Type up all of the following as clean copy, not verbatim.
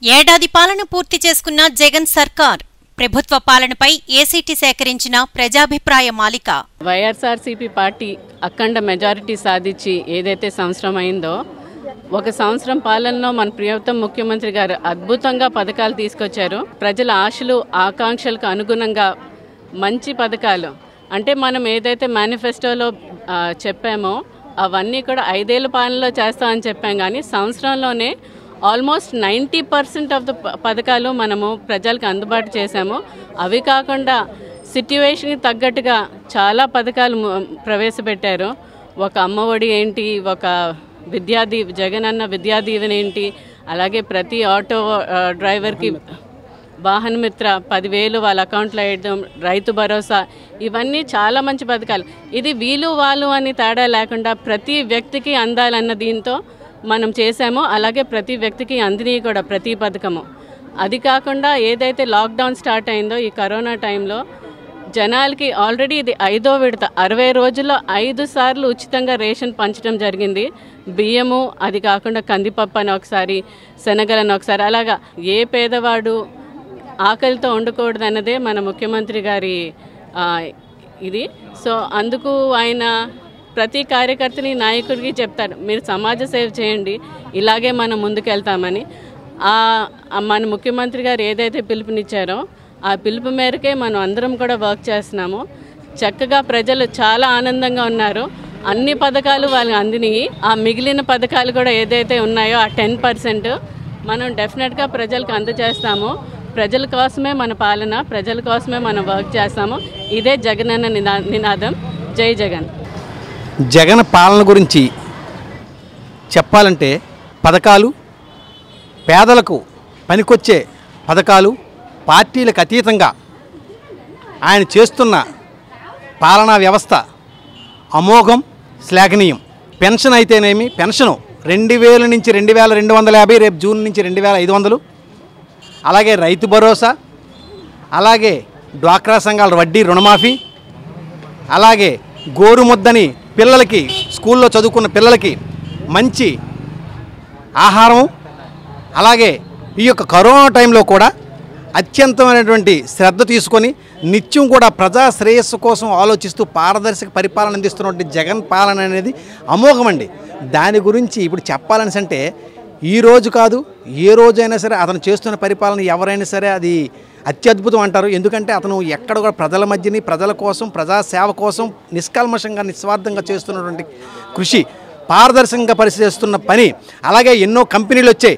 ఏడాది పాలన పూర్తి చేసుకున్న జగన్ సర్కార్ ప్రభుత్వ పాలనపై ఏసీటీ సేకరించిన ప్రజాభిప్రాయ మాలిక. వైఎస్ఆర్సీపీ పార్టీ అఖండ మెజారిటీ సాధించి ఏదైతే సంవత్సరం అయిందో, ఒక సంవత్సరం పాలనలో మన ప్రియతమ ముఖ్యమంత్రి గారు అద్భుతంగా పథకాలు తీసుకొచ్చారు. ప్రజల ఆశలు ఆకాంక్షలకు అనుగుణంగా మంచి పథకాలు అంటే మనం ఏదైతే మేనిఫెస్టోలో చెప్పామో అవన్నీ కూడా 5 ఏళ్ల పాలనలో చేస్తామని చెప్పాం. కానీ సంవత్సరంలోనే ఆల్మోస్ట్ 90% ఆఫ్ ద పథకాలు మనము ప్రజలకు అందుబాటు చేశాము. అవి కాకుండా సిట్యువేషన్కి తగ్గట్టుగా చాలా పథకాలు ప్రవేశపెట్టారు. ఒక అమ్మఒడి ఏంటి, ఒక జగన్ అన్న విద్యాదీవెన ఏంటి, అలాగే ప్రతి ఆటో డ్రైవర్కి వాహన మిత్ర 10,000 వాళ్ళ అకౌంట్లో వేయడం, రైతు భరోసా, ఇవన్నీ చాలా మంచి పథకాలు. ఇది వీలు వాళ్ళు అని తేడా లేకుండా ప్రతి వ్యక్తికి అందాలన్న దీంతో మనం చేసామో, అలాగే ప్రతి వ్యక్తికి అందిని కూడా ప్రతి పథకము. అది కాకుండా ఏదైతే లాక్డౌన్ స్టార్ట్ అయిందో ఈ కరోనా టైంలో జనాలకి ఆల్రెడీ ఇది 5వ విడత 60 రోజుల్లో 5 సార్లు ఉచితంగా రేషన్ పంచడం జరిగింది. బియ్యము, అది కాకుండా కందిపప్పు అని ఒకసారి, శనగలను ఒకసారి, అలాగా ఏ పేదవాడు ఆకలితో ఉండకూడదు అన్నదే మన ముఖ్యమంత్రి గారి ఇది. సో అందుకు ఆయన ప్రతి కార్యకర్తని నాయకుడికి చెప్తారు, మీరు సమాజ సేవ చేయండి, ఇలాగే మనం ముందుకెళ్తామని. మన ముఖ్యమంత్రి గారు ఏదైతే పిలుపునిచ్చారో ఆ పిలుపు మేరకే మనం అందరం కూడా వర్క్ చేస్తున్నాము. చక్కగా ప్రజలు చాలా ఆనందంగా ఉన్నారు. అన్ని పథకాలు వాళ్ళకి అందినాయి. ఆ మిగిలిన పథకాలు కూడా ఏదైతే ఉన్నాయో ఆ 10% మనం డెఫినెట్గా ప్రజలకు అందజేస్తాము. ప్రజల కోసమే మన పాలన, ప్రజల కోసమే మనం వర్క్ చేస్తాము. ఇదే జగనన్న నినాదం. జై జగన్. జగన్ పాలన గురించి చెప్పాలంటే పథకాలు, పేదలకు పనికొచ్చే పథకాలు, పార్టీలకు అతీతంగా ఆయన చేస్తున్న పాలనా వ్యవస్థ అమోఘం, శ్లాఘనీయం. పెన్షన్ అయితేనేమి, పెన్షను 2000 నుంచి 2250, రేపు జూన్ నుంచి 2500. అలాగే రైతు భరోసా, అలాగే డ్వాక్రా సంఘాల వడ్డీ రుణమాఫీ, అలాగే గోరుముద్దని పిల్లలకి, స్కూల్లో చదువుకున్న పిల్లలకి మంచి ఆహారం, అలాగే ఈ యొక్క కరోనా టైంలో కూడా అత్యంతమైనటువంటి శ్రద్ధ తీసుకొని నిత్యం కూడా ప్రజా శ్రేయస్సు కోసం ఆలోచిస్తూ పారదర్శక పరిపాలన అందిస్తున్నటువంటి జగన్ పాలన అనేది అమోఘమండి. దాని గురించి ఇప్పుడు చెప్పాలని అంటే ఈ రోజు కాదు, ఏ రోజైనా సరే అతను చేస్తున్న పరిపాలన ఎవరైనా సరే అది అత్యద్భుతం అంటారు. ఎందుకంటే అతను ఎక్కడ కూడా ప్రజల మధ్యని, ప్రజల కోసం, ప్రజాసేవ కోసం నిష్కల్మషంగా, నిస్వార్థంగా చేస్తున్నటువంటి కృషి, పారదర్శకంగా పరిశీలిస్తున్న పని, అలాగే ఎన్నో కంపెనీలు వచ్చాయి.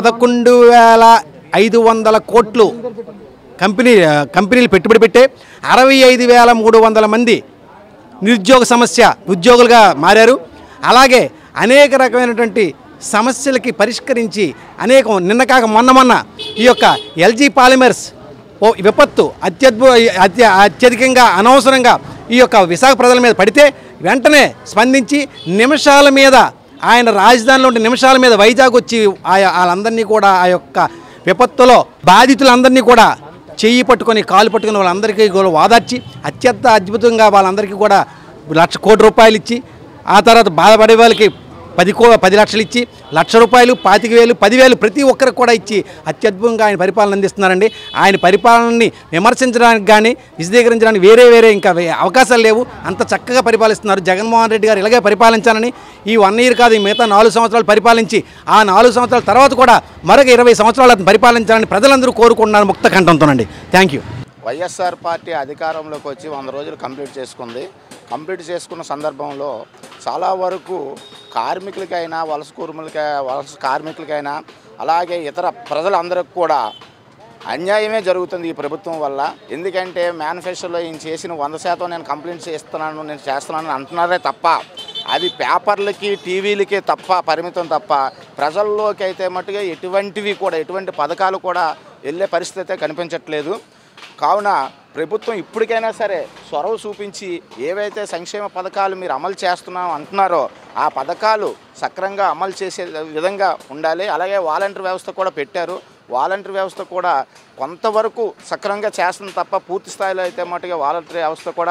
11,500 కోట్లు కంపెనీలు పెట్టుబడి పెట్టే 65,300 మంది నిరుద్యోగ సమస్య ఉద్యోగులుగా మారారు. అలాగే అనేక రకమైనటువంటి సమస్యలకి పరిష్కరించి నిన్న కాక మొన్న ఈ యొక్క ఎల్జీ పాలిమర్స్ విపత్తు అత్యధికంగా అనవసరంగా ఈ యొక్క విశాఖ ప్రజల మీద పడితే వెంటనే స్పందించి నిమిషాల మీద ఆయన రాజధానిలో ఉండే నిమిషాల మీద వైజాగ్ వచ్చి వాళ్ళందరినీ కూడా ఆ యొక్క విపత్తులో బాధితులందరినీ కూడా చెయ్యి పట్టుకొని, కాలు పట్టుకుని వాళ్ళందరికీ కూడా వాదార్చి అత్యంత అద్భుతంగా వాళ్ళందరికీ కూడా 1,00,000 కోట్ల రూపాయలు ఇచ్చి, ఆ తర్వాత బాధపడే వాళ్ళకి 10 లక్షలు ఇచ్చి, 1,00,000 రూపాయలు, 25,000, 10,000 ప్రతి ఒక్కరికి కూడా ఇచ్చి అత్యద్భుతంగా ఆయన పరిపాలన అందిస్తున్నారండి. ఆయన పరిపాలనని విమర్శించడానికి కానీ విశదీకరించడానికి వేరే ఇంకా అవకాశాలు లేవు. అంత చక్కగా పరిపాలిస్తున్నారు జగన్మోహన్ రెడ్డి గారు. ఇలాగే పరిపాలించాలని ఈ 1 ఇయర్ కాదు, మిగతా 4 సంవత్సరాలు పరిపాలించి ఆ 4 సంవత్సరాల తర్వాత కూడా మరొక 20 సంవత్సరాలు అతను పరిపాలించాలని ప్రజలందరూ కోరుకుంటున్నారు ముక్త కంఠంతోనండి. Thank you. వైఎస్ఆర్ పార్టీ అధికారంలోకి వచ్చి 100 రోజులు కంప్లీట్ చేసుకున్న సందర్భంలో చాలా వరకు కార్మికులకైనా, వలస కార్మికులకైనా, అలాగే ఇతర ప్రజలందరికీ కూడా అన్యాయమే జరుగుతుంది ఈ ప్రభుత్వం వల్ల. ఎందుకంటే మేనిఫెస్టోలో ఈయన చేసిన 100% నేను కంప్లీట్ చేస్తున్నాను అంటున్నారే తప్ప అది పేపర్లకి, టీవీలకి పరిమితం తప్ప ప్రజల్లోకి అయితే మట్టుగా ఎటువంటి పథకాలు కూడా వెళ్ళే పరిస్థితి కనిపించట్లేదు. కావున ప్రభుత్వం ఇప్పటికైనా సరే చొరవ చూపించి ఏవైతే సంక్షేమ పథకాలు మీరు అమలు చేస్తున్నాం అంటున్నారో ఆ పథకాలు సక్రమంగా అమలు చేసే విధంగా ఉండాలి. అలాగే వాలంటీర్ వ్యవస్థ కూడా పెట్టారు. వాలంటీర్ వ్యవస్థ కూడా కొంతవరకు సక్రమంగా చేస్తుంది తప్ప పూర్తి స్థాయిలో అయితే మటుగా వాలంటీర్ వ్యవస్థ కూడా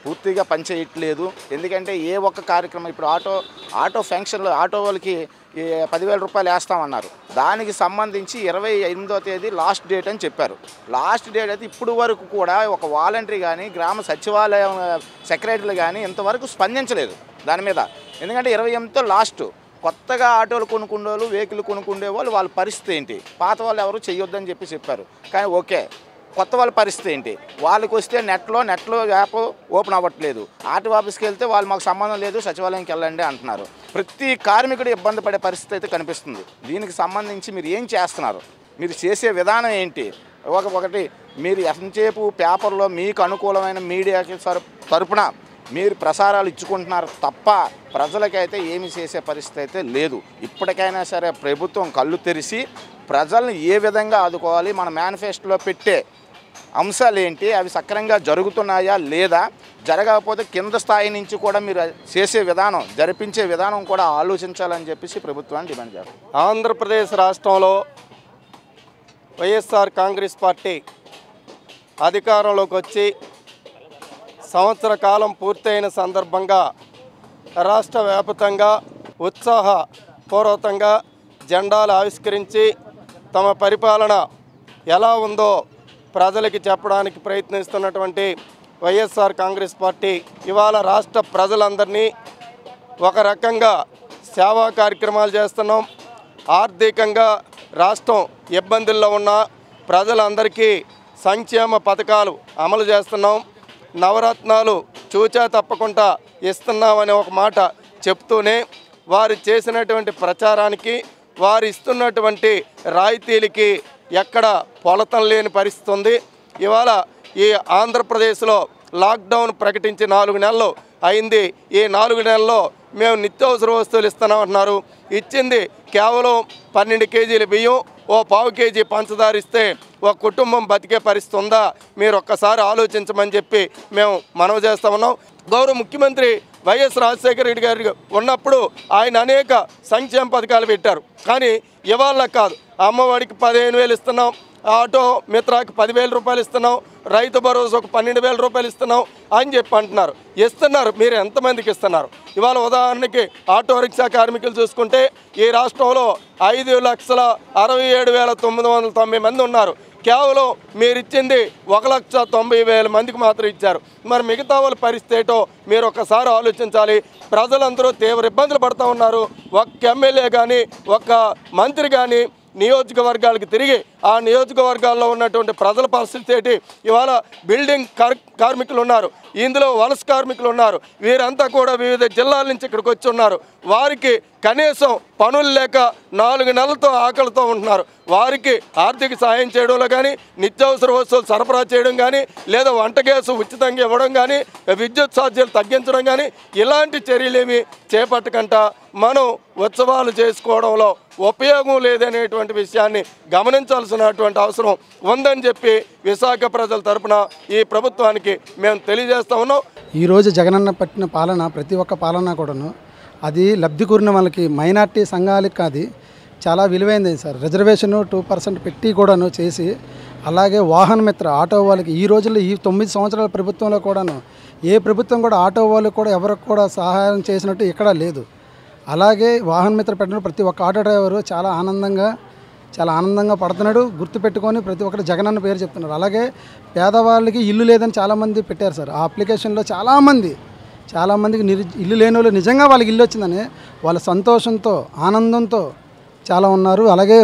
పూర్తిగా పనిచేయట్లేదు. ఎందుకంటే ఏ ఒక్క కార్యక్రమం ఇప్పుడు ఆటో ఫంక్షన్లో ఆటో వాళ్ళకి 10,000 రూపాయలు వేస్తామన్నారు. దానికి సంబంధించి 28వ తేదీ లాస్ట్ డేట్ అని చెప్పారు. లాస్ట్ డేట్ అయితే ఇప్పుడు వరకు కూడా ఒక వాలంటరీ కానీ గ్రామ సచివాలయం సెక్రటరీలు కానీ ఇంతవరకు స్పందించలేదు దాని మీద. ఎందుకంటే 28తో లాస్ట్. కొత్తగా ఆటోలు కొనుక్కునేవాళ్ళు వెహికల్ కొనుక్కునే వాళ్ళ పరిస్థితి ఏంటి? పాత వాళ్ళు ఎవరు చెయ్యొద్దని చెప్పారు. కానీ ఓకే, కొత్త వాళ్ళ పరిస్థితి ఏంటి? వాళ్ళకి వస్తే నెట్లో యాప్ ఓపెన్ అవ్వట్లేదు. ఆర్టీ ఆఫీస్కి వెళ్తే వాళ్ళు మాకు సంబంధం లేదు, సచివాలయంకి వెళ్ళండి అంటున్నారు. ప్రతి కార్మికుడు ఇబ్బంది పడే పరిస్థితి అయితే కనిపిస్తుంది. దీనికి సంబంధించి మీరు ఏం చేస్తున్నారు? మీరు చేసే విధానం ఏంటి? ఒకటి మీరు ఎంతసేపు పేపర్లో మీకు అనుకూలమైన మీడియాకి తరపున మీరు ప్రసారాలు ఇచ్చుకుంటున్నారు తప్ప ప్రజలకైతే ఏమి చేసే పరిస్థితి అయితే లేదు. ఇప్పటికైనా సరే ప్రభుత్వం కళ్ళు తెరిచి ప్రజల్ని ఏ విధంగా ఆదుకోవాలి, మన మేనిఫెస్టోలో పెట్టే అంశాలు ఏంటి, అవి సక్రమంగా జరుగుతున్నాయా లేదా, జరగకపోతే కింద స్థాయి నుంచి కూడా మీరు చేసే విధానం, జరిపించే విధానం కూడా ఆలోచించాలని చెప్పేసి ప్రభుత్వాన్ని డిమాండ్ చేస్తారు. ఆంధ్రప్రదేశ్ రాష్ట్రంలో వైఎస్ఆర్ కాంగ్రెస్ పార్టీ అధికారంలోకి వచ్చి సంవత్సర కాలం పూర్తయిన సందర్భంగా రాష్ట్ర వ్యాప్తంగా ఉత్సాహపూర్వకంగా జెండాలు ఆవిష్కరించి తమ పరిపాలన ఎలా ఉందో ప్రజలకి చెప్పడానికి ప్రయత్నిస్తున్నటువంటి వైఎస్ఆర్ కాంగ్రెస్ పార్టీ ఇవాళ రాష్ట్ర ప్రజలందరినీ ఒక రకంగా సేవా కార్యక్రమాలు చేస్తున్నాం. ఆర్థికంగా రాష్ట్రం ఇబ్బందుల్లో ఉన్న ప్రజలందరికీ సంక్షేమ పథకాలు అమలు చేస్తున్నాం. నవరత్నాలు చూచా తప్పకుండా ఇస్తున్నామనే ఒక మాట చెప్తూనే వారు చేసినటువంటి ప్రచారానికి, వారు ఇస్తున్నటువంటి రాయితీలకి ఎక్కడ పొలతం లేని పరిస్థితి ఉంది. ఇవాళ ఈ ఆంధ్రప్రదేశ్లో లాక్డౌన్ ప్రకటించి 4 నెలలు అయింది. ఈ 4 నెలల్లో మేము నిత్యావసర వస్తువులు ఇస్తున్నామంటున్నారు. ఇచ్చింది కేవలం 12 కేజీల బియ్యం, ఓ 1/4 కేజీ పంచదార ఇస్తే ఒక కుటుంబం బతికే పరిస్థితి ఉందా? మీరు ఒక్కసారి ఆలోచించమని చెప్పి మేము మనవి చేస్తా ఉన్నాం. గౌరవ ముఖ్యమంత్రి వైఎస్ రాజశేఖర రెడ్డి గారు ఉన్నప్పుడు ఆయన అనేక సంక్షేమ పథకాలు పెట్టారు. కానీ ఇవాళ కాదు. అమ్మఒడికి 15,000 ఇస్తున్నాం, ఆటో మిత్రాకి 10,000 రూపాయలు ఇస్తున్నాం, రైతు భరోసా ఒక 12,000 రూపాయలు ఇస్తున్నాం అని చెప్పి అంటున్నారు. ఇస్తున్నారు, మీరు ఎంతమందికి ఇస్తున్నారు? ఇవాళ ఉదాహరణకి ఆటో రిక్షా కార్మికులు చూసుకుంటే ఈ రాష్ట్రంలో 5,67,990 మంది ఉన్నారు. కేవలం మీరు ఇచ్చింది 1,90,000 మందికి మాత్రం ఇచ్చారు. మరి మిగతా వాళ్ళ పరిస్థితి ఏంటో మీరు ఒక్కసారి ఆలోచించాలి. ప్రజలందరూ తీవ్ర ఇబ్బందులు పడుతూ ఉన్నారు. ఒక్క ఎమ్మెల్యే కానీ ఒక్క మంత్రి కానీ నియోజకవర్గాలకు తిరిగి ఆ నియోజకవర్గాల్లో ఉన్నటువంటి ప్రజల పరిస్థితి ఏంటి? ఇవాళ బిల్డింగ్ కార్మికులు ఉన్నారు, ఇందులో వలస కార్మికులు ఉన్నారు. వీరంతా కూడా వివిధ జిల్లాల నుంచి ఇక్కడికి వచ్చి ఉన్నారు. వారికి కనీసం పనులు లేక 4 నెలలతో ఆకలితో ఉంటున్నారు. వారికి ఆర్థిక సాయం చేయడంలో కానీ, నిత్యావసర వస్తువులు సరఫరా చేయడం కానీ, లేదా వంట గ్యాసు ఉచితంగా ఇవ్వడం కానీ, విద్యుత్ ఛార్జీలు తగ్గించడం కానీ ఇలాంటి చర్యలేమి చేపట్టకుండా మనం ఉత్సవాలు చేసుకోవడంలో ఉపయోగం లేదనేటువంటి విషయాన్ని గమనించాల్సినటువంటి అవసరం ఉందని చెప్పి విశాఖ ప్రజల తరపున ఈ ప్రభుత్వానికి మేము తెలియజేస్తా ఉన్నాం. ఈరోజు జగనన్న పట్టిన పాలన ప్రతి ఒక్క పాలన కూడాను అది లబ్ధి కూరిన వాళ్ళకి, మైనార్టీ సంఘాలకి అది చాలా విలువైంది సార్. రిజర్వేషన్ 2% పెట్టి కూడాను చేసి, అలాగే వాహన మిత్ర ఆటో వాళ్ళకి ఈ రోజుల్లో ఈ 9 సంవత్సరాల ప్రభుత్వంలో కూడాను ఏ ప్రభుత్వం కూడా ఆటో వాళ్ళకి కూడా ఎవరికి కూడా సహాయం చేసినట్టు ఎక్కడా లేదు. అలాగే వాహన మిత్ర పెట్టిన ప్రతి ఒక్క ఆటో డ్రైవరు చాలా ఆనందంగా పడుతున్నాడు. గుర్తుపెట్టుకొని ప్రతి ఒక్కరు జగనన్న పేరు చెప్తున్నారు. అలాగే పేదవాళ్ళకి ఇల్లు లేదని చాలామంది పెట్టారు సార్. ఆ అప్లికేషన్లో చాలామందికి ఇల్లు లేని వాళ్ళు నిజంగా వాళ్ళకి ఇల్లు వచ్చిందని వాళ్ళ సంతోషంతో ఆనందంతో చాలా ఉన్నారు. అలాగే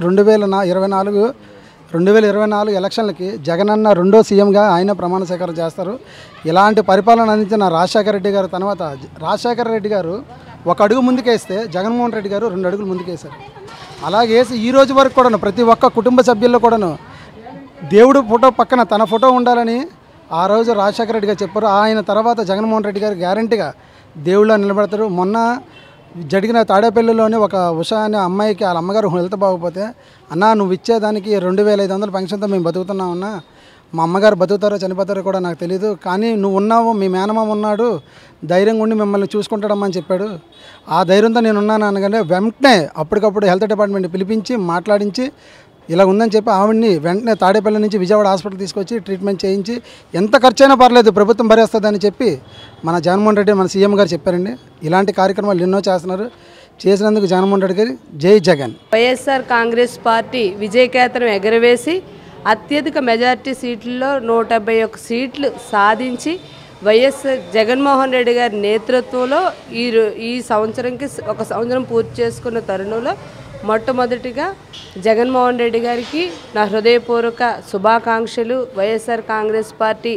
2024 ఎలక్షన్లకి జగనన్న 2వ సీఎంగా ఆయన ప్రమాణ స్వీకారం చేస్తారు. ఇలాంటి పరిపాలన అందించిన రాజశేఖర రెడ్డి గారు తర్వాత రాజశేఖర రెడ్డి గారు 1 అడుగు ముందుకేస్తే జగన్మోహన్ రెడ్డి గారు 2 అడుగులు ముందుకేశారు. అలాగే ఈ రోజు వరకు కూడాను ప్రతి ఒక్క కుటుంబ సభ్యుల్లో కూడాను దేవుడు ఫోటో పక్కన తన ఫోటో ఉండాలని ఆ రోజు రాజశేఖర రెడ్డి గారు చెప్పారు. ఆయన తర్వాత జగన్మోహన్ రెడ్డి గారు గ్యారంటీగా దేవుళ్ళ నిలబడతారు. మొన్న జరిగిన తాడేపల్లిలోని ఒక ఉషా అనే అమ్మాయికి వాళ్ళ అమ్మగారు హెల్త్ బాగోపోతే, అన్నా నువ్వు ఇచ్చేదానికి 2,500 పెన్షన్తో మేము బతుకుతున్నామన్నా, మా అమ్మగారు బతుకుతారో చనిపోతారో కూడా నాకు తెలియదు, కానీ నువ్వు ఉన్నావు, మీ మేనమామ ఉన్నాడు, ధైర్యంగా ఉండి మిమ్మల్ని చూసుకుంటాడమ్మని చెప్పాడు. ఆ ధైర్యంతో నేను ఉన్నాను అనగానే వెంటనే అప్పటికప్పుడు హెల్త్ డిపార్ట్మెంట్ పిలిపించి మాట్లాడించి ఇలా ఉందని చెప్పి ఆవిడ్ని వెంటనే తాడేపల్లి నుంచి విజయవాడ హాస్పిటల్ తీసుకొచ్చి ట్రీట్మెంట్ చేయించి ఎంత ఖర్చైనా పర్లేదు ప్రభుత్వం భరేస్తుందని చెప్పి మన జగన్మోహన్ రెడ్డి మన సీఎం గారు చెప్పారండి. ఇలాంటి కార్యక్రమాలు ఎన్నో చేస్తున్నారు. చేసినందుకు జగన్మోహన్ రెడ్డి గారి జై జగన్. వైఎస్ఆర్ కాంగ్రెస్ పార్టీ విజయకేతనం ఎగరవేసి అత్యధిక మెజార్టీ సీట్లలో 171 సీట్లు సాధించి వైఎస్ జగన్మోహన్ రెడ్డి గారి నేతృత్వంలో ఈ సంవత్సరంకి ఒక సంవత్సరం పూర్తి చేసుకున్న తరుణంలో మొట్టమొదటిగా జగన్మోహన్ రెడ్డి గారికి నా హృదయపూర్వక శుభాకాంక్షలు. వైఎస్ఆర్ కాంగ్రెస్ పార్టీ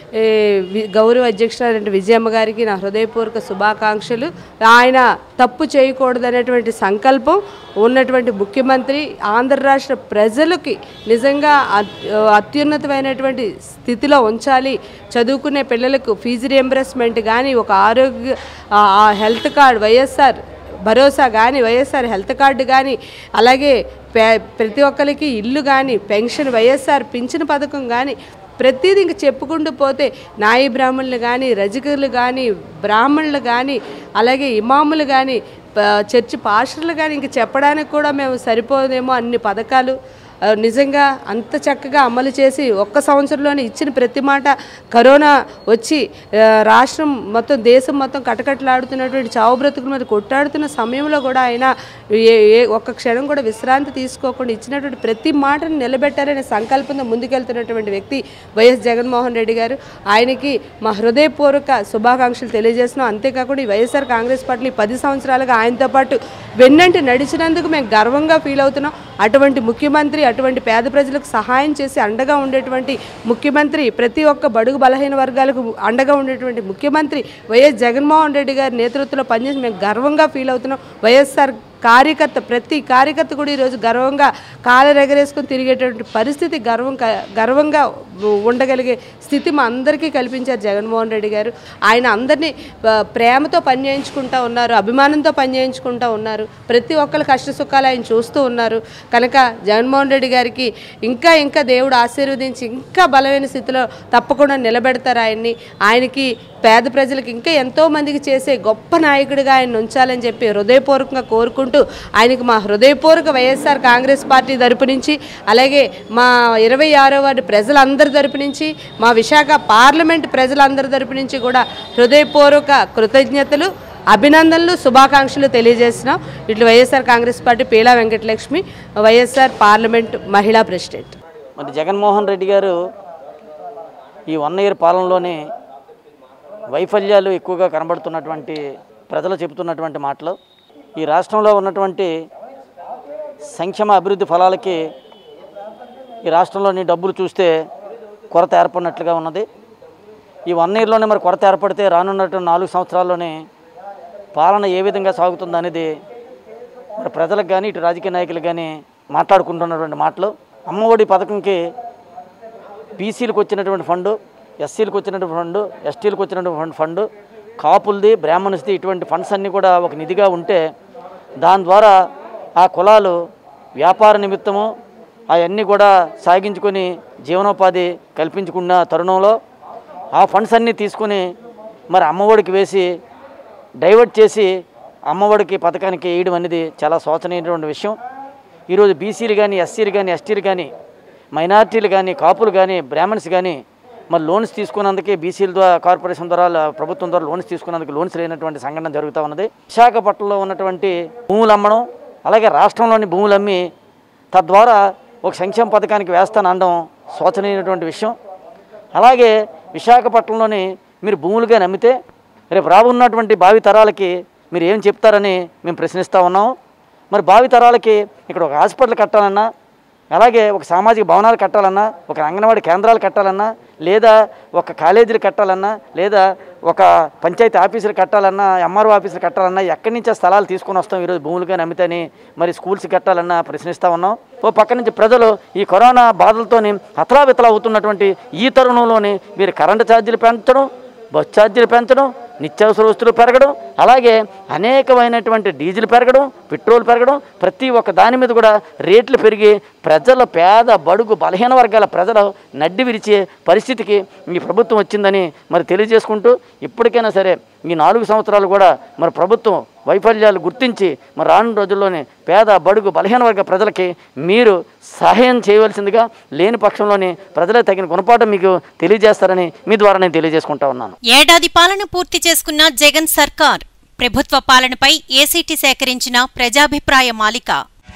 గౌరవ అధ్యక్షురాలు విజయమ్మ గారికి నా హృదయపూర్వక శుభాకాంక్షలు. ఆయన తప్పు చేయకూడదనేటువంటి సంకల్పం ఉన్నటువంటి ముఖ్యమంత్రి, ఆంధ్ర రాష్ట్ర ప్రజలకి నిజంగా అత్యున్నతమైనటువంటి స్థితిలో ఉంచాలి. చదువుకునే పిల్లలకు ఫీజు రియంబర్స్మెంట్ కానీ, ఒక ఆరోగ్య హెల్త్ కార్డ్ వైఎస్ఆర్ భరోసా కానీ, వైఎస్ఆర్ హెల్త్ కార్డు కానీ, అలాగే ప్రతి ఒక్కరికి ఇల్లు కానీ, పెన్షన్ వైఎస్ఆర్ పింఛన్ పథకం కానీ, ప్రతిదీ ఇంక చెప్పుకుంటూ పోతే నాయి బ్రాహ్మణులు కానీ, రజకులు కానీ, బ్రాహ్మణులు కానీ, అలాగే ఇమాములు కానీ, చర్చి పాస్టర్లు కానీ, ఇంక చెప్పడానికి కూడా మేము సరిపోదేమో అన్ని పథకాలు నిజంగా అంత చక్కగా అమలు చేసి ఒక్క సంవత్సరంలోనే ఇచ్చిన ప్రతి మాట. కరోనా వచ్చి రాష్ట్రం మొత్తం దేశం మొత్తం కటకటలాడుతున్నటువంటి చావు బ్రతుకుల మీద కొట్టాడుతున్న సమయంలో కూడా ఆయన ఒక్క క్షణం కూడా విశ్రాంతి తీసుకోకుండా ఇచ్చినటువంటి ప్రతి మాటను నిలబెట్టారనే సంకల్పంతో ముందుకెళ్తున్నటువంటి వ్యక్తి వైఎస్ జగన్మోహన్ రెడ్డి గారు. ఆయనకి మా హృదయపూర్వక శుభాకాంక్షలు తెలియజేస్తున్నాం. అంతేకాకుండా ఈ వైఎస్ఆర్ కాంగ్రెస్ పార్టీ 10 సంవత్సరాలుగా ఆయనతో పాటు వెన్నంటి నడిచినందుకు మేము గర్వంగా ఫీల్ అవుతున్నాం. అటువంటి ముఖ్యమంత్రి, అటువంటి పేద ప్రజలకు సహాయం చేసి అండగా ఉండేటువంటి ముఖ్యమంత్రి, ప్రతి ఒక్క బడుగు బలహీన వర్గాలకు అండగా ఉండేటువంటి ముఖ్యమంత్రి వైఎస్ జగన్మోహన్ రెడ్డి గారి నేతృత్వంలో పనిచేసి మేము గర్వంగా ఫీల్ అవుతున్నాం. వైఎస్ఆర్ కార్యకర్త, ప్రతి కార్యకర్త కూడా ఈరోజు గర్వంగా కాలరెగరేసుకొని తిరిగేటువంటి పరిస్థితి, గర్వంగా ఉండగలిగే స్థితి మా అందరికీ కల్పించారు జగన్మోహన్ రెడ్డి గారు. ఆయన అందరినీ ప్రేమతో పనిచేయించుకుంటూ ఉన్నారు, అభిమానంతో పనిచేయించుకుంటూ ఉన్నారు. ప్రతి ఒక్కరి కష్ట సుఖాలు ఆయన చూస్తూ ఉన్నారు. కనుక జగన్మోహన్ రెడ్డి గారికి ఇంకా దేవుడు ఆశీర్వదించి ఇంకా బలమైన స్థితిలో తప్పకుండా నిలబెడతారు ఆయనకి పేద ప్రజలకు ఇంకా ఎంతోమందికి చేసే గొప్ప నాయకుడిగా ఆయన ఉంచాలని చెప్పి హృదయపూర్వకంగా కోరుకుంటూ ఆయనకు మా హృదయపూర్వక వైఎస్ఆర్ కాంగ్రెస్ పార్టీ తరపు నుంచి, అలాగే మా 26వ వార్డు ప్రజలందరి తరపు నుంచి, మా విశాఖ పార్లమెంట్ ప్రజలందరి తరపు నుంచి కూడా హృదయపూర్వక కృతజ్ఞతలు, అభినందనలు, శుభాకాంక్షలు తెలియజేస్తున్నాం. ఇట్లు వైఎస్ఆర్ కాంగ్రెస్ పార్టీ పీలా వెంకటలక్ష్మి, వైఎస్ఆర్ పార్లమెంట్ మహిళా ప్రెసిడెంట్. మరి జగన్మోహన్ రెడ్డి గారు ఈ 1 ఇయర్ పాలనలోనే వైఫల్యాలు ఎక్కువగా కనబడుతున్నటువంటి ప్రజలు చెబుతున్నటువంటి మాటలు, ఈ రాష్ట్రంలో ఉన్నటువంటి సంక్షేమ అభివృద్ధి ఫలాలకి ఈ రాష్ట్రంలోని డబ్బులు చూస్తే కొరత ఏర్పడినట్లుగా ఉన్నది. ఈ 1 ఇయర్లోనే మరి కొరత ఏర్పడితే రానున్నటువంటి 4 సంవత్సరాల్లోనే పాలన ఏ విధంగా సాగుతుంది అనేది మరి ప్రజలకు కానీ ఇటు రాజకీయ నాయకులకు కానీ మాట్లాడుకుంటున్నటువంటి మాటలు. అమ్మఒడి పథకంకి బీసీలకు వచ్చినటువంటి ఫండు, ఎస్సీలకు వచ్చినటువంటి ఫండు, ఎస్టీలకు వచ్చినటువంటి ఫండు, కాపులది, బ్రాహ్మణుస్ది, ఇటువంటి ఫండ్స్ అన్నీ కూడా ఒక నిధిగా ఉంటే దాని ద్వారా ఆ కులాలు వ్యాపార నిమిత్తము అవన్నీ కూడా సాగించుకొని జీవనోపాధి కల్పించుకున్న తరుణంలో ఆ ఫండ్స్ అన్నీ తీసుకొని మరి అమ్మఒడికి వేసి డైవర్ట్ చేసి అమ్మఒడికి పథకానికి వేయడం అనేది చాలా శోచనీయమైనటువంటి విషయం. ఈరోజు బీసీలు కానీ, ఎస్సీలు కానీ, ఎస్టీలు కానీ, మైనార్టీలు కానీ, కాపులు కానీ, బ్రాహ్మణ్స్ కానీ మరి లోన్స్ తీసుకున్నందుకే బీసీల ద్వారా కార్పొరేషన్ ద్వారా ప్రభుత్వం ద్వారా లోన్స్ తీసుకున్నందుకు లోన్స్ లేనటువంటి సంఘటన జరుగుతూ ఉన్నది. విశాఖపట్నంలో ఉన్నటువంటి భూములు అమ్మడం, అలాగే రాష్ట్రంలోని భూములు అమ్మి తద్వారా ఒక సంక్షేమ పథకానికి వేస్తాను అనడం శోచనీయమైనటువంటి విషయం. అలాగే విశాఖపట్నంలోని మీరు భూములుగా నమ్మితే రేపు రాబోతున్నటువంటి భావి తరాలకి మీరు ఏం చెప్తారని మేము ప్రశ్నిస్తూ ఉన్నాము. మరి భావి తరాలకి ఇక్కడ ఒక హాస్పిటల్ కట్టాలన్నా, అలాగే ఒక సామాజిక భవనాలు కట్టాలన్నా, ఒక అంగన్వాడీ కేంద్రాలు కట్టాలన్నా, లేదా ఒక కాలేజీలు కట్టాలన్నా, లేదా ఒక పంచాయతీ ఆఫీసులు కట్టాలన్నా, ఎంఆర్ఓ ఆఫీసులు కట్టాలన్నా ఎక్కడి నుంచే స్థలాలు తీసుకొని వస్తాం ఈరోజు భూములుగా నమ్మితేని మరి స్కూల్స్ కట్టాలన్నా ప్రశ్నిస్తూ ఉన్నాం. ఓ పక్క నుంచి ప్రజలు ఈ కరోనా బాధలతోని అతలావితలా అవుతున్నటువంటి ఈ తరుణంలోని మీరు కరెంటు ఛార్జీలు పెంచడం, బస్ ఛార్జీలు పెంచడం, నిత్యావసర వస్తువులు పెరగడం, అలాగే అనేకమైనటువంటి డీజిల్ పెరగడం, పెట్రోల్ పెరగడం, ప్రతి ఒక్క దాని మీద కూడా రేట్లు పెరిగి ప్రజల పేద బడుగు బలహీన వర్గాల ప్రజలు నడ్డి విరిచే పరిస్థితికి ఈ ప్రభుత్వం వచ్చిందని మరి తెలియజేసుకుంటూ ఇప్పటికైనా సరే ఈ 4 సంవత్సరాలు కూడా మరి ప్రభుత్వం వైఫల్యాలు గుర్తించి మరి రానున్న రోజుల్లోనే పేద బడుగు బలహీన వర్గ ప్రజలకి మీరు సహాయం చేయవలసిందిగా, లేని పక్షంలోనే ప్రజలే తగిన గుణపాఠం మీకు తెలియజేస్తారని మీ ద్వారా నేను తెలియజేసుకుంటా ఉన్నాను. ఏడాది పాలన పూర్తి చేసుకున్న జగన్ సర్కార్, ప్రభుత్వ పాలనపై ఏసీటీ సేకరించిన ప్రజాభిప్రాయ మాలిక.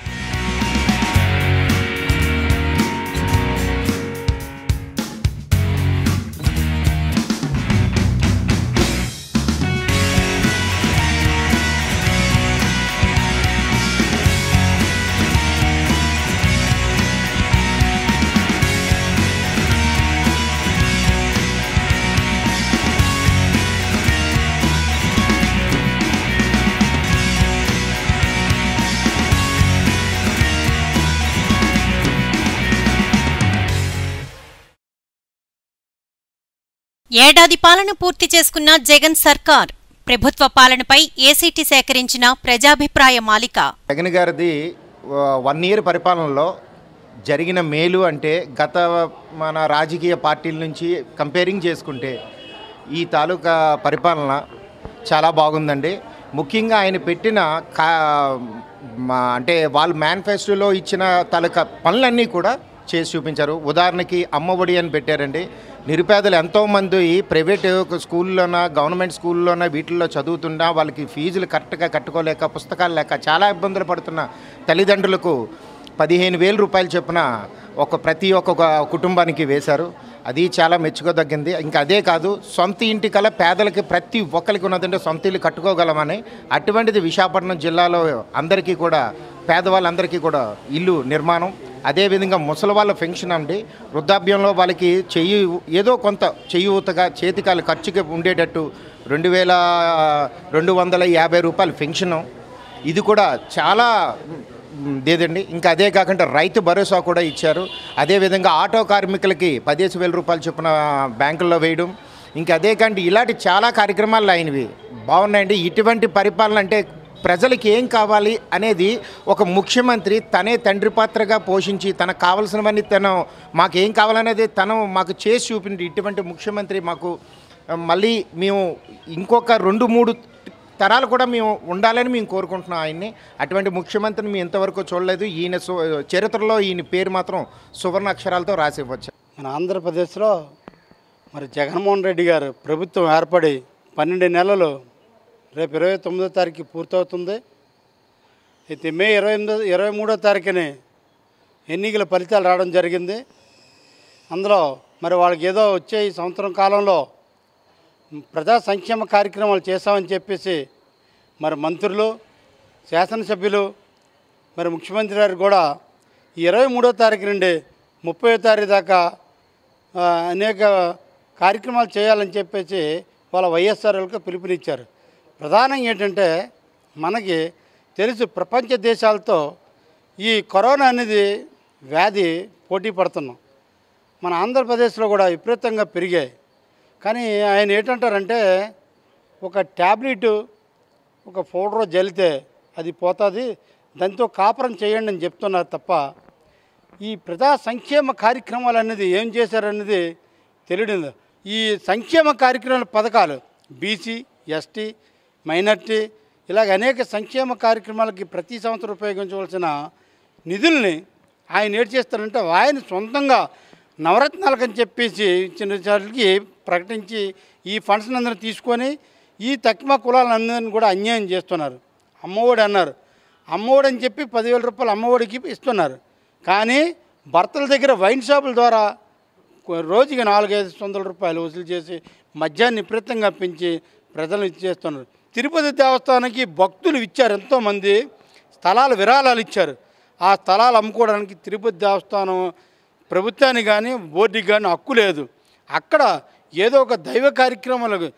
ఏడాది పాలన పూర్తి చేసుకున్న జగన్ సర్కార్, ప్రభుత్వ పాలనపై ఏసీటీ సేకరించిన ప్రజాభిప్రాయ మాలిక. జగన్ గారిది 1 ఇయర్ పరిపాలనలో జరిగిన మేలు అంటే గత మన రాజకీయ పార్టీల నుంచి కంపేరింగ్ చేసుకుంటే ఈ తాలూకా పరిపాలన చాలా బాగుందండి. ముఖ్యంగా ఆయన పెట్టిన అంటే వాళ్ళ మేనిఫెస్టోలో ఇచ్చిన తాలూకా పనులన్నీ కూడా చేసి చూపించారు. ఉదాహరణకి అమ్మఒడి అని పెట్టారండి. నిరుపేదలు ఎంతోమంది ప్రైవేట్ స్కూల్లోన, గవర్నమెంట్ స్కూల్లోన వీటిల్లో చదువుతున్నా వాళ్ళకి ఫీజులు కరెక్ట్గా కట్టుకోలేక, పుస్తకాలు లేక చాలా ఇబ్బందులు పడుతున్న తల్లిదండ్రులకు 15,000 రూపాయలు చొప్పున ప్రతి ఒక్క కుటుంబానికి వేశారు. అది చాలా మెచ్చుకోదగ్గింది. ఇంకా అదే కాదు, సొంత ఇంటి కల పేదలకి ప్రతి ఒక్కరికి ఉన్నదంటే సొంత ఇల్లు కట్టుకోగలమని, అటువంటిది విశాఖపట్నం జిల్లాలో అందరికీ కూడా పేదవాళ్ళందరికీ కూడా ఇల్లు నిర్మాణం. అదేవిధంగా ముసలి వాళ్ళ పెన్షన్ అండి, వృద్ధాప్యంలో వాళ్ళకి ఏదో కొంత చేయూతగా చేతికాలు ఖర్చుకి ఉండేటట్టు 2,250 రూపాయలు పెన్షను, ఇది కూడా చాలా లేదండి. ఇంకా అదే కాకుండా రైతు భరోసా కూడా ఇచ్చారు. అదేవిధంగా ఆటో కార్మికులకి 15,000 రూపాయలు చొప్పున బ్యాంకుల్లో వేయడం, ఇంకా అదే కాండి ఇలాంటి చాలా కార్యక్రమాలు అయినవి బాగున్నాయండి. ఇటువంటి పరిపాలన అంటే ప్రజలకి ఏం కావాలి అనేది ఒక ముఖ్యమంత్రి తనే తండ్రి పాత్రగా పోషించి తనకు కావాల్సినవన్నీ మాకేం కావాలనేది మాకు చేసి చూపింది. ఇటువంటి ముఖ్యమంత్రి మాకు మళ్ళీ మేము ఇంకొక 2-3 తరాలు కూడా మేము ఉండాలని మేము కోరుకుంటున్నాం ఆయన్ని. అటువంటి ముఖ్యమంత్రిని మేము ఇంతవరకు చూడలేదు. ఈయన చరిత్రలో ఈయన పేరు మాత్రం సువర్ణ అక్షరాలతో రాసి ఇవ్వచ్చు. మన ఆంధ్రప్రదేశ్లో మరి జగన్మోహన్ రెడ్డి గారు ప్రభుత్వం ఏర్పడి 12 నెలలు రేపు 29వ తారీఖు పూర్తవుతుంది. అయితే మే 23వ తారీఖుని ఎన్నికల ఫలితాలు రావడం జరిగింది. అందులో మరి వాళ్ళకి ఏదో వచ్చే ఈ సంవత్సరం కాలంలో ప్రజా సంక్షేమ కార్యక్రమాలు చేస్తామని చెప్పేసి మరి మంత్రులు, శాసనసభ్యులు, మరి ముఖ్యమంత్రి గారు కూడా 23వ తారీఖు నుండి 30వ తారీఖు దాకా అనేక కార్యక్రమాలు చేయాలని చెప్పేసి వాళ్ళ వైఎస్ఆర్లకు పిలుపునిచ్చారు. ప్రధానంగా ఏంటంటే మనకి తెలుసు, ప్రపంచ దేశాలతో ఈ కరోనా అనేది వ్యాధి పోటీ పడుతున్నాం. మన ఆంధ్రప్రదేశ్లో కూడా విపరీతంగా పెరిగాయి. కానీ ఆయన ఏంటంటారంటే ఒక ట్యాబ్లెట్, ఒక పౌడర్ జల్లితే అది పోతుంది, దాంతో కాపురం చేయండి అని చెప్తున్నారు తప్ప ఈ ప్రజా సంక్షేమ కార్యక్రమాలు అనేది ఏం చేశారనేది తెలియదు. ఈ సంక్షేమ కార్యక్రమాల పథకాలు బీసీ, ఎస్టీ, మైనార్టీ ఇలాగ అనేక సంక్షేమ కార్యక్రమాలకి ప్రతి సంవత్సరం ఉపయోగించవలసిన నిధుల్ని ఆయన ఏం చేస్తారంటే ఆయన సొంతంగా నవరత్నాలకని చెప్పేసి చిన్న వాటికి ప్రకటించి ఈ ఫండ్స్ అందరూ తీసుకొని ఈ తక్కువ కులాలందరినీ కూడా అన్యాయం చేస్తున్నారు. అమ్మఒడి అన్నారు, అమ్మఒడి అని చెప్పి 10,000 రూపాయలు అమ్మఒడికి ఇస్తున్నారు. కానీ భర్తల దగ్గర వైన్ షాపుల ద్వారా రోజుకి 400-500 రూపాయలు వసూలు చేసి మద్యాన్ని విపరీతంగా పెంచి ప్రజలను ఇచ్చేస్తున్నారు. తిరుపతి దేవస్థానానికి భక్తులు ఇచ్చారు, ఎంతోమంది స్థలాలు విరాళాలు ఇచ్చారు. ఆ స్థలాలు అమ్ముకోవడానికి తిరుపతి దేవస్థానం ప్రభుత్వానికి కానీ బోర్డుకి కానీ హక్కు లేదు. అక్కడ ఏదో ఒక దైవ కార్యక్రమాలకు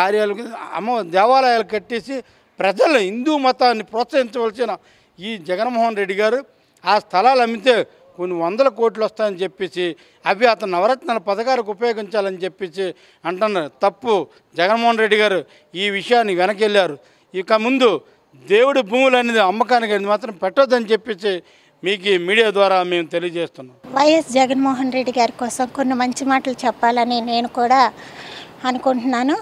దేవాలయాలు కట్టేసి ప్రజలు హిందూ మతాన్ని ప్రోత్సహించవలసిన ఈ జగన్మోహన్ రెడ్డి గారు ఆ స్థలాలు అమ్మితే కొన్ని 100 కోట్లు వస్తాయని చెప్పేసి అవి అతను నవరత్నాల పథకాలకు ఉపయోగించాలని చెప్పేసి అంటున్నారు. తప్పు. జగన్మోహన్ రెడ్డి గారు ఈ విషయాన్ని వెనకెళ్ళారు. ఇక ముందు దేవుడి భూములు అనేది అమ్మకానికి మాత్రం పెట్టొద్దని చెప్పేసి మీకు ఈ మీడియా ద్వారా మేము తెలియజేస్తున్నాం. వైఎస్ జగన్మోహన్ రెడ్డి గారి కోసం కొన్ని మంచి మాటలు చెప్పాలని నేను కూడా అనుకుంటున్నాను.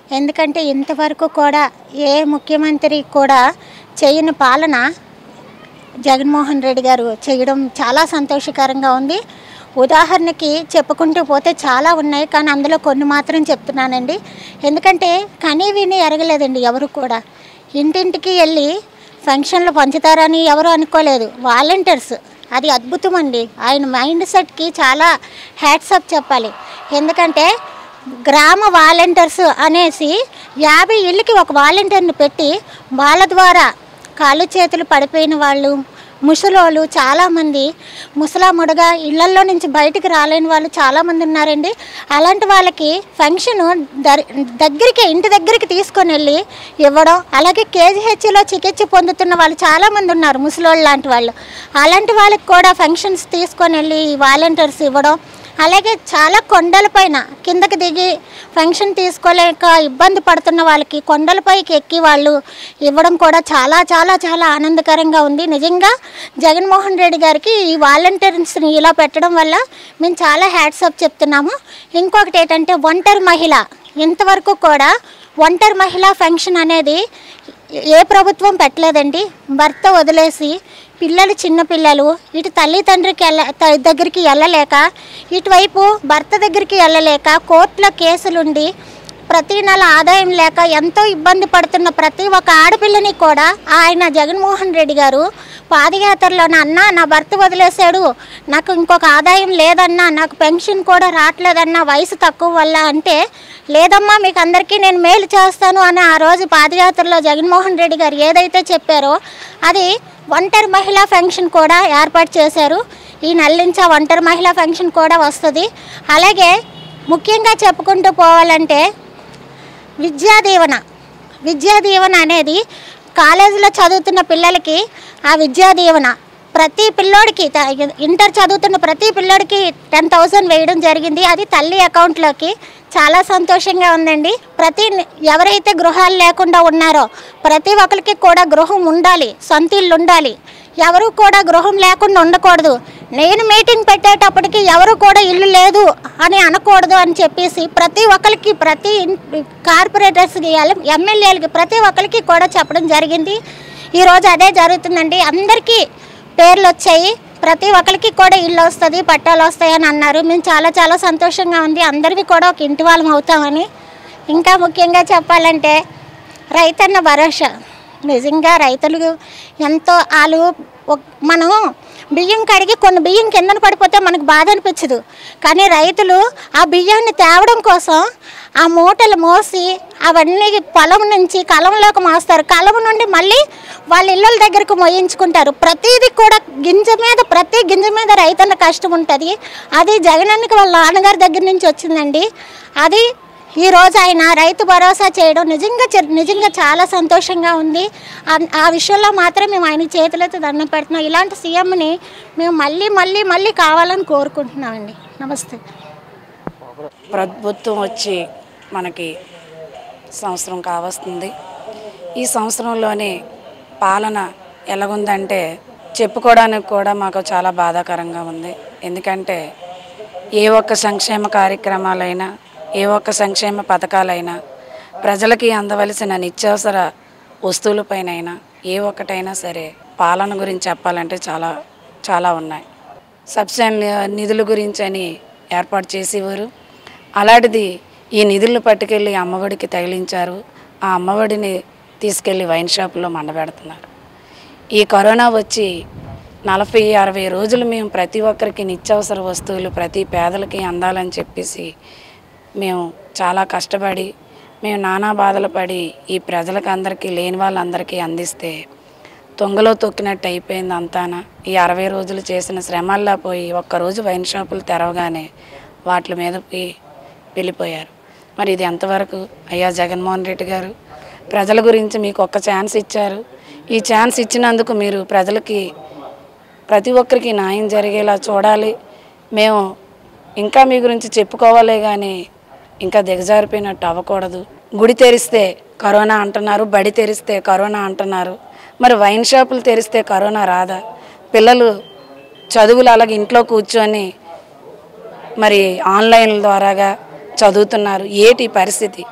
ఎందుకంటే ఇంతవరకు కూడా ఏ ముఖ్యమంత్రి కూడా చేయని పాలన జగన్మోహన్ రెడ్డి గారు చేయడం చాలా సంతోషకరంగా ఉంది. ఉదాహరణకి చెప్పుకుంటూ పోతే చాలా ఉన్నాయి, కానీ అందులో కొన్ని మాత్రం చెప్తున్నానండి. ఎందుకంటే కనీ విని ఎరగలేదండి ఎవరు కూడా. ఇంటింటికి వెళ్ళి ఫంక్షన్లు పంచుతారని ఎవరు అనుకోలేదు. వాలంటీర్స్ అది అద్భుతం అండి. ఆయన మైండ్ సెట్కి చాలా హ్యాట్సాప్ చెప్పాలి. ఎందుకంటే గ్రామ వాలంటీర్స్ అనేసి 50 ఇళ్ళకి ఒక వాలంటీర్ని పెట్టి వాళ్ళ ద్వారా కాళ్ళు చేతులు పడిపోయిన వాళ్ళు, ముసలోళ్ళు, చాలామంది ముసలాముడుగా ఇళ్లల్లో నుంచి బయటికి రాలేని వాళ్ళు చాలామంది ఉన్నారండి. అలాంటి వాళ్ళకి ఫంక్షన్ దగ్గరికి ఇంటి దగ్గరికి తీసుకొని వెళ్ళి ఇవ్వడం, అలాగే కేజీహెచ్లో చికిత్స పొందుతున్న వాళ్ళు చాలామంది ఉన్నారు ముసలోళ్ళు లాంటి వాళ్ళు. అలాంటి వాళ్ళకి కూడా ఫంక్షన్స్ తీసుకొని వెళ్ళి ఈ వాలంటీర్స్ ఇవ్వడం, అలాగే చాలా కొండలపైన కిందకి దిగి ఫంక్షన్ తీసుకోలేక ఇబ్బంది పడుతున్న వాళ్ళకి కొండలపైకి ఎక్కి వాళ్ళు ఇవ్వడం కూడా చాలా చాలా చాలా ఆనందకరంగా ఉంది. నిజంగా జగన్మోహన్ రెడ్డి గారికి ఈ వాలంటీర్స్ని ఇలా పెట్టడం వల్ల మేము చాలా హ్యాట్సాప్ చెప్తున్నాము. ఇంకొకటి ఏంటంటే ఒంటరి మహిళ, ఇంతవరకు కూడా ఒంటరి మహిళ ఫంక్షన్ అనేది ఏ ప్రభుత్వం పెట్టలేదండి. భర్త వదిలేసి పిల్లలు చిన్నపిల్లలు ఇటు తల్లి తండ్రికి దగ్గరికి వెళ్ళలేక, ఇటువైపు భర్త దగ్గరికి వెళ్ళలేక కోర్టులో కేసులుండి ప్రతి నెల ఆదాయం లేక ఎంతో ఇబ్బంది పడుతున్న ప్రతి ఒక్క ఆడపిల్లని కూడా ఆయన జగన్మోహన్ రెడ్డి గారు పాదయాత్రలోనే అన్నా నా భర్త వదిలేశాడు, నాకు ఇంకొక ఆదాయం లేదన్నా, నాకు పెన్షన్ కూడా రావట్లేదన్నా వయసు తక్కువ వల్ల అంటే, లేదమ్మా మీకు అందరికీ నేను మేలు చేస్తాను అని ఆ రోజు పాదయాత్రలో జగన్మోహన్ రెడ్డి గారు ఏదైతే చెప్పారో అది ఒంటరి మహిళా ఫంక్షన్ కూడా ఏర్పాటు చేశారు. ఈ నెల నుంచి ఆ ఒంటరి మహిళా ఫంక్షన్ కూడా వస్తుంది. అలాగే ముఖ్యంగా చెప్పుకుంటూ పోవాలంటే విద్యా దీవెన అనేది కాలేజీలో చదువుతున్న పిల్లలకి ఆ విద్యా దీవెన ప్రతి పిల్లోడికి ఇంటర్ చదువుతున్న ప్రతి పిల్లోడికి 10,000 వేయడం జరిగింది. అది తల్లి అకౌంట్లోకి. చాలా సంతోషంగా ఉందండి. ఎవరైతే గృహాలు లేకుండా ఉన్నారో ప్రతి ఒక్కరికి కూడా గృహం ఉండాలి, సొంత ఇల్లు ఉండాలి. ఎవరు కూడా గృహం లేకుండా ఉండకూడదు. నేను మీటింగ్ పెట్టేటప్పటికి ఎవరు కూడా ఇల్లు లేదు అని అనకూడదు అని చెప్పేసి ప్రతి ఒక్కరికి, ప్రతి కార్పొరేటర్స్కి, ఎమ్మెల్యేలకి ప్రతి ఒక్కరికి కూడా చెప్పడం జరిగింది. ఈరోజు అదే జరుగుతుందండి. అందరికీ పేర్లు వచ్చాయి, ప్రతి ఒక్కరికి కూడా ఇల్లు వస్తుంది, పట్టాలు వస్తాయని అన్నారు. మేము చాలా చాలా సంతోషంగా ఉంది. అందరికీ కూడా ఒక ఇంటి వాళ్ళం అవుతామని. ఇంకా ముఖ్యంగా చెప్పాలంటే రైతన్న భరోసా. నిజంగా రైతులు ఎంతో మనం బియ్యం కడిగి కొన్ని బియ్యం కిందన పడిపోతే మనకు బాధ అనిపించదు, కానీ రైతులు ఆ బియ్యాన్ని తేవడం కోసం ఆ మూటలు మోసి అవన్నీ పొలం నుంచి కలంలోకి మోస్తారు. కలం నుండి మళ్ళీ వాళ్ళ ఇళ్ళ దగ్గరకు మోయించుకుంటారు. ప్రతిదీ కూడా ప్రతి గింజ మీద రైతన్న కష్టం ఉంటుంది. అది జగనన్నకి వాళ్ళ నాన్నగారి దగ్గర నుంచి వచ్చిందండి. అది ఈరోజు ఆయన రైతు భరోసా చేయడం నిజంగా చాలా సంతోషంగా ఉంది. ఆ విషయంలో మాత్రం మేము ఆయన చేతులతో దండం పెడుతున్నాం. ఇలాంటి సీఎంని మేము మళ్ళీ కావాలని కోరుకుంటున్నామండి. నమస్తే. ప్రభుత్వం వచ్చి మనకి సంవత్సరం కావస్తుంది. ఈ సంవత్సరంలోనే పాలన ఎలాగుందంటే చెప్పుకోవడానికి కూడా మాకు చాలా బాధాకరంగా ఉంది. ఎందుకంటే ఏ ఒక్క సంక్షేమ కార్యక్రమాలైనా, ఏ ఒక్క సంక్షేమ పథకాలైనా, ప్రజలకి అందవలసిన నిత్యావసర వస్తువులపైనైనా ఏ ఒక్కటైనా సరే పాలన గురించి చెప్పాలంటే చాలా చాలా ఉన్నాయి. సబ్సిడీ నిధుల గురించి అని ఏర్పాటు చేసేవారు. అలాంటిది ఈ నిధులను పట్టుకెళ్ళి అమ్మఒడికి తగిలించారు. ఆ అమ్మఒడిని తీసుకెళ్ళి వైన్ షాపులో మండబెడుతున్నారు. ఈ కరోనా వచ్చి 40-60 రోజులు మేము ప్రతి ఒక్కరికి నిత్యావసర వస్తువులు ప్రతి పేదలకి అందాలని చెప్పేసి మేము చాలా కష్టపడి మేము నానా బాధలు పడి ఈ ప్రజలకు అందరికీ లేని వాళ్ళందరికీ అందిస్తే తొంగలో తొక్కినట్టు అయిపోయింది అంతాన. ఈ 60 రోజులు చేసిన శ్రమల్లా పోయి ఒక్కరోజు వైన్ షాపులు తెరవగానే వాటి మీద వెళ్ళిపోయారు. మరి ఇది ఎంతవరకు? అయ్యా జగన్మోహన్ రెడ్డి గారు, ప్రజల గురించి మీకు ఒక్క ఛాన్స్ ఇచ్చారు. ఈ ఛాన్స్ ఇచ్చినందుకు మీరు ప్రజలకి ప్రతి ఒక్కరికి న్యాయం జరిగేలా చూడాలి. మేము ఇంకా మీ గురించి చెప్పుకోవాలే కానీ ఇంకా దిగజారిపోయినట్టు అవ్వకూడదు. గుడి తెరిస్తే కరోనా అంటున్నారు, బడి తెరిస్తే కరోనా అంటున్నారు. మరి వైన్ షాపులు తెరిస్తే కరోనా రాదా? పిల్లలు చదువులు అలాగే ఇంట్లో కూర్చొని మరి ఆన్లైన్ ద్వారాగా చదువుతున్నారు. ఏటి పరిస్థితి?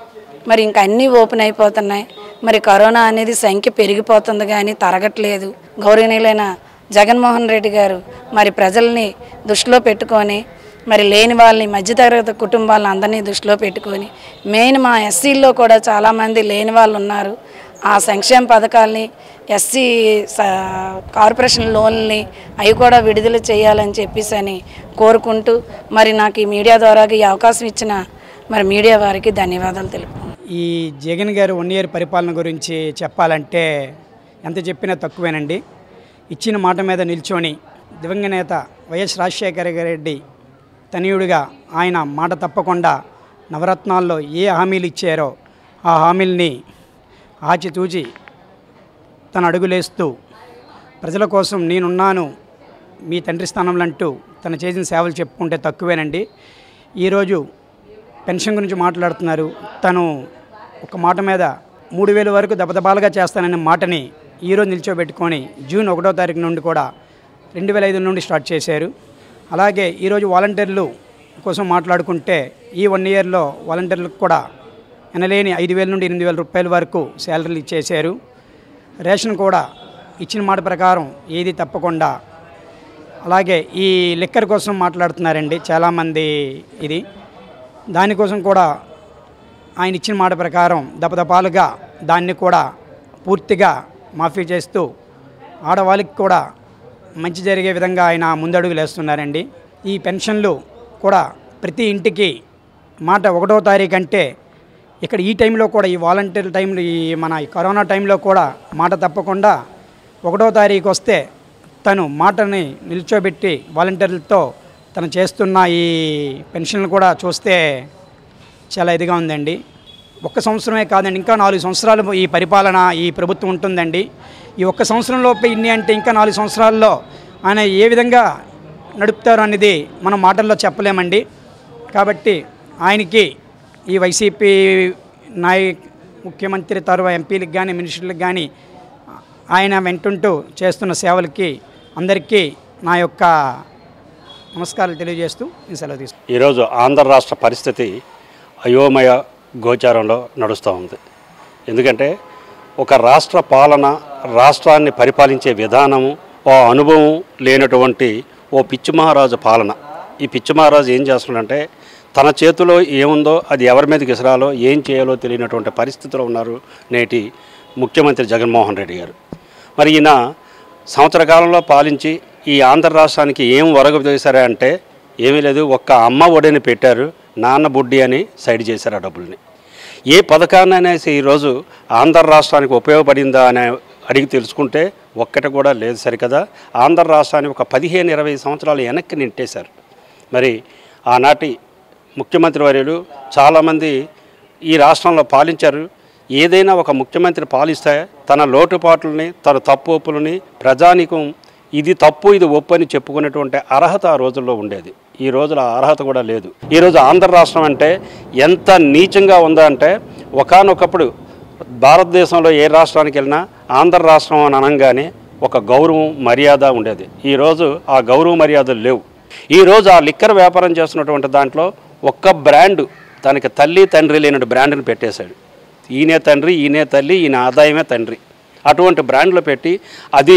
మరి ఇంక అన్నీ ఓపెన్ అయిపోతున్నాయి. మరి కరోనా అనేది సంఖ్య పెరిగిపోతుంది కానీ తరగట్లేదు. గౌరవనీయులైన జగన్మోహన్ రెడ్డి గారు మరి ప్రజల్ని దృష్టిలో పెట్టుకొని మరి లేని వాళ్ళని, మధ్యతరగతి కుటుంబాలను అందరినీ దృష్టిలో పెట్టుకొని, మెయిన్ మా ఎస్సీల్లో కూడా చాలామంది లేని వాళ్ళు ఉన్నారు. ఆ సంక్షేమ పథకాలని, ఎస్సీ కార్పొరేషన్ లోన్లని అవి కూడా విడుదల చేయాలని చెప్పేసి అని కోరుకుంటూ మరి నాకు ఈ మీడియా ద్వారా ఈ అవకాశం ఇచ్చిన మరి మీడియా వారికి ధన్యవాదాలు తెలుపుతున్నాను. ఈ జగన్ గారు 1 ఇయర్ పరిపాలన గురించి చెప్పాలంటే ఎంత చెప్పినా తక్కువేనండి. ఇచ్చిన మాట మీద నిల్చొని దివంగత నేత వైఎస్ రాజశేఖర రెడ్డి తనయుడిగా ఆయన మాట తప్పకుండా నవరత్నాల్లో ఏ హామీలు ఇచ్చారో ఆ హామీల్ని ఆచితూచి తన అడుగులేస్తూ ప్రజల కోసం నేనున్నాను మీ తండ్రి స్థానంలో అంటూ తను చేసిన సేవలు చెప్పుకుంటే తక్కువేనండి. ఈరోజు పెన్షన్ గురించి మాట్లాడుతున్నారు. తను ఒక మాట మీద 3,000 వరకు దబదబాలుగా చేస్తాననే మాటని ఈరోజు నిల్చోబెట్టుకొని జూన్ 1వ తారీఖు నుండి కూడా 2005 నుండి స్టార్ట్ చేశారు. అలాగే ఈరోజు వాలంటీర్లు కోసం మాట్లాడుకుంటే ఈ 1 ఇయర్లో వాలంటీర్లకు కూడా ఎనలేని 5,000 నుండి 8,000 రూపాయల వరకు శాలరీలు ఇచ్చేశారు. రేషన్ కూడా ఇచ్చిన మాట ప్రకారం ఏది తప్పకుండా. అలాగే ఈ లిక్కర్ కోసం మాట్లాడుతున్నారండి చాలామంది. ఇది దానికోసం కూడా ఆయన ఇచ్చిన మాట ప్రకారం దపదపాలుగా దాన్ని కూడా పూర్తిగా మాఫీ చేస్తూ ఆడవాళ్ళకి కూడా మంచి జరిగే విధంగా ఆయన ముందడుగులు వేస్తున్నారండి. ఈ పెన్షన్లు కూడా ప్రతి ఇంటికి మాట 1వ తారీఖు అంటే ఇక్కడ ఈ టైంలో కూడా ఈ వాలంటీర్ టైంలో ఈ మన కరోనా టైంలో కూడా మాట తప్పకుండా 1వ తారీఖు వస్తే తను మాటని నిల్చోబెట్టి వాలంటీర్లతో తను చేస్తున్న ఈ పెన్షన్లు కూడా చూస్తే చాలా ఇదిగా ఉందండి. 1 సంవత్సరమే కాదండి, ఇంకా 4 సంవత్సరాలు ఈ పరిపాలన ఈ ప్రభుత్వం ఉంటుందండి. ఈ 1 సంవత్సరంలోపే ఇన్ని అంటే ఇంకా 4 సంవత్సరాల్లో ఆయన ఏ విధంగా నడుపుతారు అనేది మనం మాటల్లో చెప్పలేమండి. కాబట్టి ఆయనకి ఈ వైసీపీ ముఖ్యమంత్రి తర్వాత ఎంపీలకు కానీ మినిస్టర్లకు కానీ ఆయన వెంటుంటూ చేస్తున్న సేవలకి అందరికీ నా యొక్క నమస్కారాలు తెలియజేస్తూ నేను సెలవు తీసుకుంటాను. ఈరోజు ఆంధ్ర రాష్ట్ర పరిస్థితి అయోమయ గోచారంలో నడుస్తూ ఉంది. ఎందుకంటే ఒక రాష్ట్ర పాలన, రాష్ట్రాన్ని పరిపాలించే విధానము, ఓ అనుభవం లేనటువంటి ఓ పిచ్చి మహారాజు పాలన. ఈ పిచ్చి మహారాజు ఏం చేస్తున్నాడంటే తన చేతిలో ఏముందో అది ఎవరి మీదకి విసరాలో ఏం చేయాలో తెలియనటువంటి పరిస్థితిలో ఉన్నారు నేటి ముఖ్యమంత్రి జగన్మోహన్ రెడ్డి గారు. మరి ఈయన సంవత్సర కాలంలో పాలించి ఈ ఆంధ్ర రాష్ట్రానికి ఏం ఒరగదీశారా అంటే ఏమీ లేదు. ఒక్క అమ్మ ఒడిని పెట్టారు, నాన్న బుడ్డి అని సైడ్ చేశారు ఆ డబ్బుల్ని. ఏ పథకాన్ని అనేసి ఈరోజు ఆంధ్ర రాష్ట్రానికి ఉపయోగపడిందా అని అడిగి తెలుసుకుంటే ఒక్కటి కూడా లేదు. సరికదా ఆంధ్ర రాష్ట్రాన్ని ఒక 15-20 సంవత్సరాలు వెనక్కి నెట్టేశారు. మరి ఆనాటి ముఖ్యమంత్రి వర్యులు చాలామంది ఈ రాష్ట్రంలో పాలించారు. ఏదైనా ఒక ముఖ్యమంత్రి పాలిస్తే తన లోటుపాట్లని, తన తప్పు ఒప్పులని ప్రజానీకం ఇది తప్పు ఇది ఒప్పు అని చెప్పుకునేటువంటి అర్హత ఆ రోజుల్లో ఉండేది. ఈ రోజుల అర్హత కూడా లేదు. ఈరోజు ఆంధ్ర రాష్ట్రం అంటే ఎంత నీచంగా ఉందా అంటే ఒకానొకప్పుడు భారతదేశంలో ఏ రాష్ట్రానికి వెళ్ళినా ఆంధ్ర రాష్ట్రం అని అనగానే ఒక గౌరవం మర్యాద ఉండేది. ఈరోజు ఆ గౌరవ మర్యాదలు లేవు. ఈరోజు ఆ లిక్కర్ వ్యాపారం చేస్తున్నటువంటి దాంట్లో ఒక్క బ్రాండు తనకి తల్లి తండ్రి లేనటువంటి బ్రాండ్ని పెట్టేశాడు. ఈయనే తండ్రి, ఈయనే తల్లి, ఈయన ఆదాయమే తండ్రి. అటువంటి బ్రాండ్లు పెట్టి అది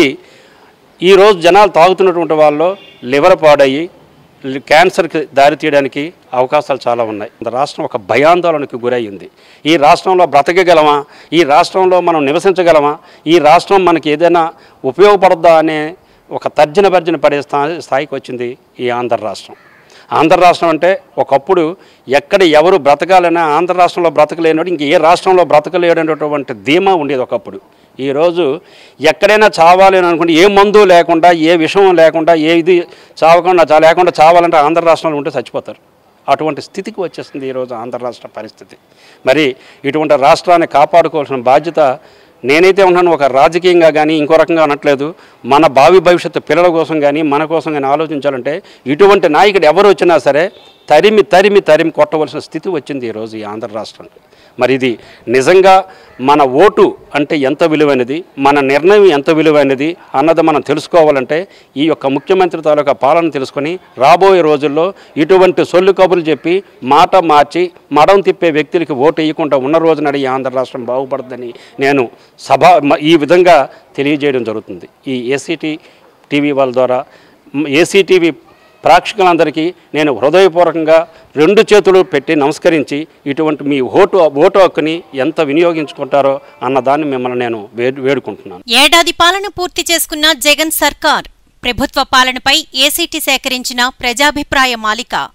ఈరోజు జనాలు తాగుతున్నటువంటి వాళ్ళు లివర్ పాడయ్యి క్యాన్సర్కి దారి తీయడానికి అవకాశాలు చాలా ఉన్నాయి. రాష్ట్రం ఒక భయాందోళనకు గురయ్యింది. ఈ రాష్ట్రంలో బ్రతకగలమా, ఈ రాష్ట్రంలో మనం నివసించగలమా, ఈ రాష్ట్రం మనకి ఏదైనా ఉపయోగపడద్దా అనే ఒక తర్జన భర్జన పడే స్థాయికి వచ్చింది ఈ ఆంధ్ర రాష్ట్రం. ఆంధ్ర రాష్ట్రం అంటే ఒకప్పుడు ఎక్కడ ఎవరు బ్రతకాలన్నా ఆంధ్ర రాష్ట్రంలో బ్రతకలేనట్టు ఇంక ఏ రాష్ట్రంలో బ్రతకలేనటువంటి ధీమా ఉండేది ఒకప్పుడు. ఈరోజు ఎక్కడైనా చావాలి అని అనుకుంటే ఏ మందు లేకుండా, ఏ విషయం లేకుండా, ఏ ఇది లేకుండా చావాలంటే ఆంధ్ర రాష్ట్రంలో ఉంటే చచ్చిపోతారు. అటువంటి స్థితికి వచ్చేస్తుంది ఈరోజు ఆంధ్ర రాష్ట్ర పరిస్థితి. మరి ఇటువంటి రాష్ట్రాన్ని కాపాడుకోవాల్సిన బాధ్యత నేనైతే ఉన్నాను. ఒక రాజకీయంగా కానీ ఇంకో రకంగా అనట్లేదు. మన భావి భవిష్యత్తు పిల్లల కోసం కానీ మన కోసం కానీ ఆలోచించాలంటే ఇటువంటి నాయకుడు ఎవరు వచ్చినా సరే తరిమి కొట్టవలసిన స్థితి వచ్చింది ఈరోజు ఈ ఆంధ్ర రాష్ట్రానికి. మరి ఇది నిజంగా మన ఓటు అంటే ఎంత విలువైనది, మన నిర్ణయం ఎంత విలువైనది అన్నది మనం తెలుసుకోవాలంటే ఈ యొక్క ముఖ్యమంత్రి తాలూకా పాలన తెలుసుకొని రాబోయే రోజుల్లో ఇటువంటి సొల్లు కబుర్లు చెప్పి మాట మార్చి మడం తిప్పే వ్యక్తులకి ఓటు వేయకుండా ఉన్న రోజున ఈ ఆంధ్ర రాష్ట్రం బాగుపడుతుందని నేను ఈ విధంగా తెలియజేయడం జరుగుతుంది. ఈ ఏసీటీ టీవీ వాళ్ళ ద్వారా ఏసీటీవీ ప్రేక్షకులందరికీ నేను హృదయపూర్వకంగా 2 చేతులు పెట్టి నమస్కరించి ఇటువంటి మీ ఓటు హక్కుని ఎంత వినియోగించుకుంటారో అన్నదాన్ని మిమ్మల్ని నేను వేడుకుంటున్నాను. ఏడాది పాలన పూర్తి చేసుకున్న జగన్ సర్కార్ ప్రభుత్వ పాలనపై ఏసీటీ సేకరించిన ప్రజాభిప్రాయ మాలిక